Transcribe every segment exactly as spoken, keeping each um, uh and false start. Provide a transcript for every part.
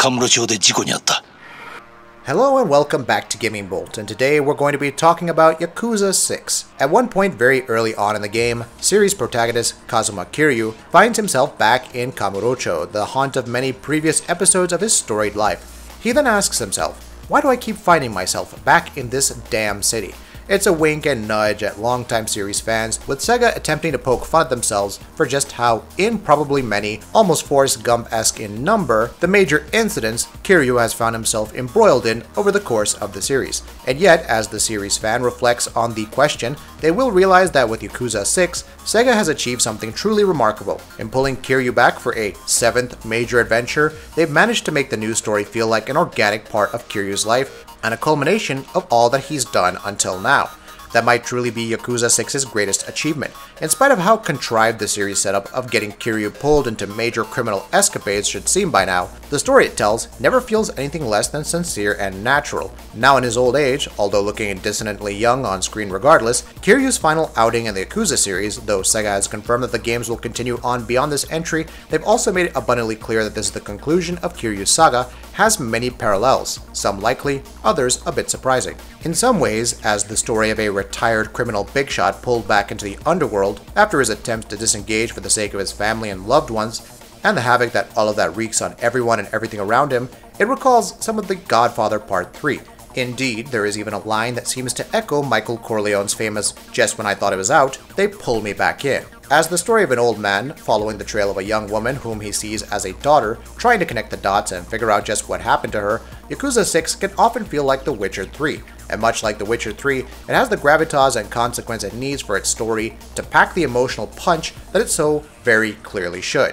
カムロ町で事故に遭った。 Hello and welcome back to GamingBolt, and today we're going to be talking about Yakuza six. At one point very early on in the game, series protagonist Kazuma Kiryu finds himself back in Kamurocho, the haunt of many previous episodes of his storied life. He then asks himself, why do I keep finding myself back in this damn city? It's a wink and nudge at longtime series fans, with Sega attempting to poke fun at themselves for just how, in probably many, almost Forrest Gump-esque in number, the major incidents Kiryu has found himself embroiled in over the course of the series. And yet, as the series fan reflects on the question, they will realize that with Yakuza six, Sega has achieved something truly remarkable. In pulling Kiryu back for a seventh major adventure, they've managed to make the news story feel like an organic part of Kiryu's life, and a culmination of all that he's done until now. That might truly be Yakuza six's greatest achievement. In spite of how contrived the series setup of getting Kiryu pulled into major criminal escapades should seem by now, the story it tells never feels anything less than sincere and natural. Now in his old age, although looking dissonantly young on screen regardless, Kiryu's final outing in the Yakuza series, though Sega has confirmed that the games will continue on beyond this entry, they've also made it abundantly clear that this is the conclusion of Kiryu's saga, has many parallels, some likely, others a bit surprising. In some ways, as the story of a retired criminal big shot pulled back into the underworld after his attempts to disengage for the sake of his family and loved ones, and the havoc that all of that wreaks on everyone and everything around him, it recalls some of The Godfather Part three. Indeed, there is even a line that seems to echo Michael Corleone's famous, "Just when I thought it was out, they pulled me back in." As the story of an old man, following the trail of a young woman whom he sees as a daughter, trying to connect the dots and figure out just what happened to her, Yakuza six can often feel like The Witcher three. And much like The Witcher three, it has the gravitas and consequence it needs for its story to pack the emotional punch that it so very clearly should.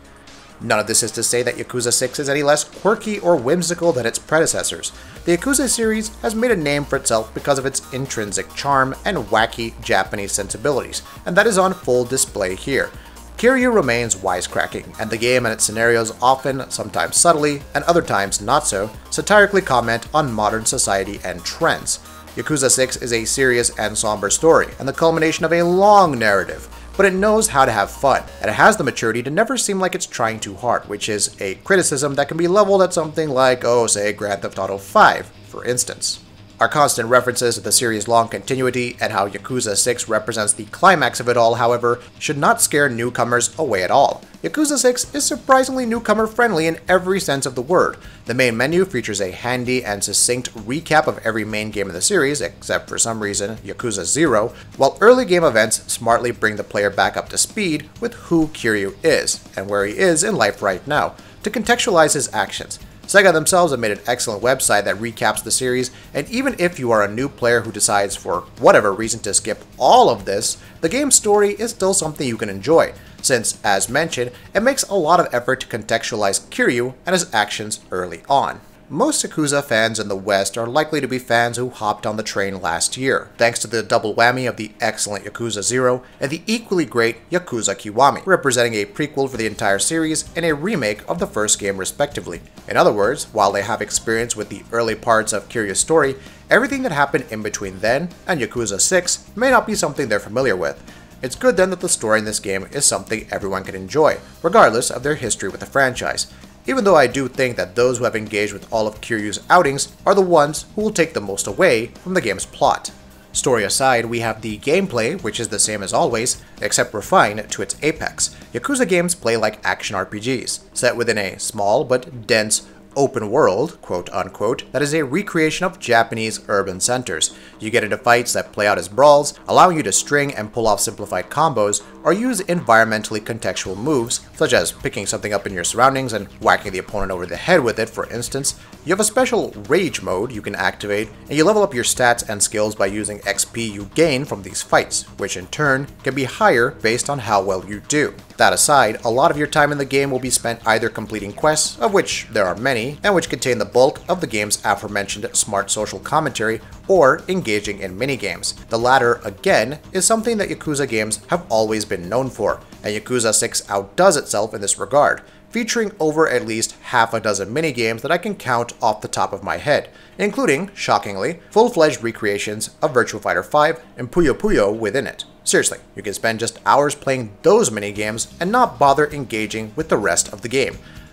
None of this is to say that Yakuza six is any less quirky or whimsical than its predecessors. The Yakuza series has made a name for itself because of its intrinsic charm and wacky Japanese sensibilities, and that is on full display here. Kiryu remains wisecracking, and the game and its scenarios often, sometimes subtly, and other times not so, satirically comment on modern society and trends. Yakuza six is a serious and somber story, and the culmination of a long narrative, but it knows how to have fun, and it has the maturity to never seem like it's trying too hard, which is a criticism that can be leveled at something like, oh, say, Grand Theft Auto five, for instance. Our constant references to the series' long continuity and how Yakuza six represents the climax of it all, however, should not scare newcomers away at all. Yakuza six is surprisingly newcomer-friendly in every sense of the word. The main menu features a handy and succinct recap of every main game of the series, except for some reason, Yakuza zero, while early game events smartly bring the player back up to speed with who Kiryu is, and where he is in life right now, to contextualize his actions. Sega themselves have made an excellent website that recaps the series, and even if you are a new player who decides for whatever reason to skip all of this, the game's story is still something you can enjoy, since, as mentioned, it makes a lot of effort to contextualize Kiryu and his actions early on. Most Yakuza fans in the West are likely to be fans who hopped on the train last year, thanks to the double whammy of the excellent Yakuza zero and the equally great Yakuza Kiwami, representing a prequel for the entire series and a remake of the first game respectively. In other words, while they have experience with the early parts of Kiryu's story, everything that happened in between then and Yakuza six may not be something they're familiar with. It's good then that the story in this game is something everyone can enjoy, regardless of their history with the franchise. Even though I do think that those who have engaged with all of Kiryu's outings are the ones who will take the most away from the game's plot. Story aside, we have the gameplay, which is the same as always, except refined to its apex. Yakuza games play like action R P Gs, set within a small but dense open world, quote unquote, that is a recreation of Japanese urban centers. You get into fights that play out as brawls, allowing you to string and pull off simplified combos, or use environmentally contextual moves, such as picking something up in your surroundings and whacking the opponent over the head with it, for instance. You have a special rage mode you can activate, and you level up your stats and skills by using X P you gain from these fights, which in turn can be higher based on how well you do. That aside, a lot of your time in the game will be spent either completing quests, of which there are many, and which contain the bulk of the game's aforementioned smart social commentary, or engaging in minigames. The latter, again, is something that Yakuza games have always been known for, and Yakuza six outdoes itself in this regard, featuring over at least half a dozen minigames that I can count off the top of my head, including, shockingly, full-fledged recreations of Virtua Fighter five and Puyo Puyo within it. Seriously, you can spend just hours playing those minigames and not bother engaging with the rest of the game.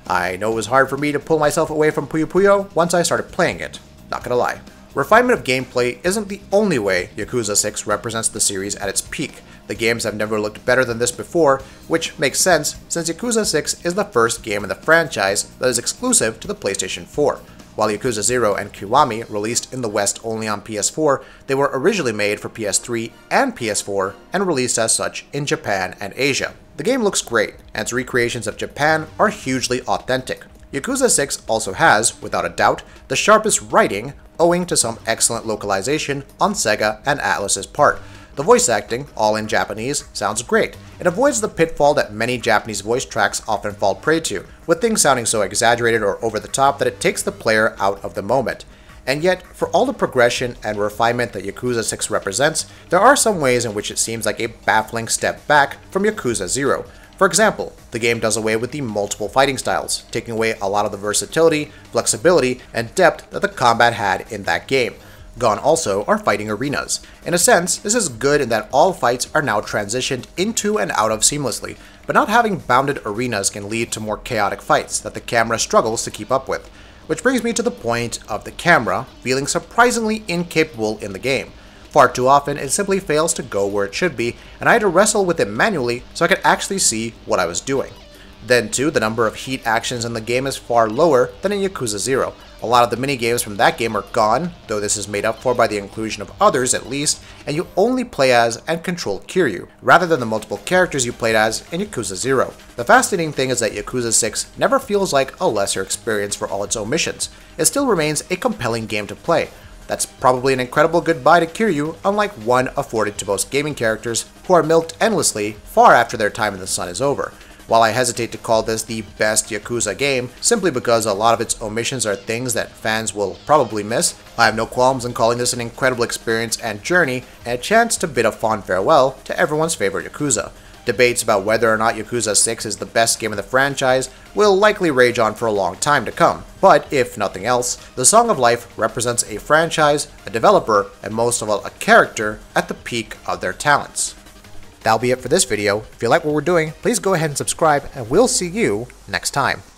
I know it was hard for me to pull myself away from Puyo Puyo once I started playing it, not gonna lie. Refinement of gameplay isn't the only way Yakuza six represents the series at its peak. The games have never looked better than this before, which makes sense since Yakuza six is the first game in the franchise that is exclusive to the PlayStation four. While Yakuza zero and Kiwami released in the West only on P S four, they were originally made for P S three and P S four and released as such in Japan and Asia. The game looks great, and its recreations of Japan are hugely authentic. Yakuza six also has, without a doubt, the sharpest writing, owing to some excellent localization on Sega and Atlus's part. The voice acting, all in Japanese, sounds great. It avoids the pitfall that many Japanese voice tracks often fall prey to, with things sounding so exaggerated or over the top that it takes the player out of the moment. And yet, for all the progression and refinement that Yakuza six represents, there are some ways in which it seems like a baffling step back from Yakuza zero. For example, the game does away with the multiple fighting styles, taking away a lot of the versatility, flexibility, and depth that the combat had in that game. Gone also are fighting arenas. In a sense, this is good in that all fights are now transitioned into and out of seamlessly, but not having bounded arenas can lead to more chaotic fights that the camera struggles to keep up with. Which brings me to the point of the camera feeling surprisingly incapable in the game. Far too often, it simply fails to go where it should be, and I had to wrestle with it manually so I could actually see what I was doing. Then too, the number of heat actions in the game is far lower than in Yakuza zero. A lot of the minigames from that game are gone, though this is made up for by the inclusion of others at least, and you only play as and control Kiryu, rather than the multiple characters you played as in Yakuza zero. The fascinating thing is that Yakuza six never feels like a lesser experience for all its omissions. It still remains a compelling game to play. That's probably an incredible goodbye to Kiryu, unlike one afforded to most gaming characters who are milked endlessly far after their time in the sun is over. While I hesitate to call this the best Yakuza game, simply because a lot of its omissions are things that fans will probably miss, I have no qualms in calling this an incredible experience and journey, and a chance to bid a fond farewell to everyone's favorite Yakuza. Debates about whether or not Yakuza six is the best game in the franchise will likely rage on for a long time to come, but if nothing else, the Song of Life represents a franchise, a developer, and most of all a character at the peak of their talents. That'll be it for this video. If you like what we're doing, please go ahead and subscribe, and we'll see you next time.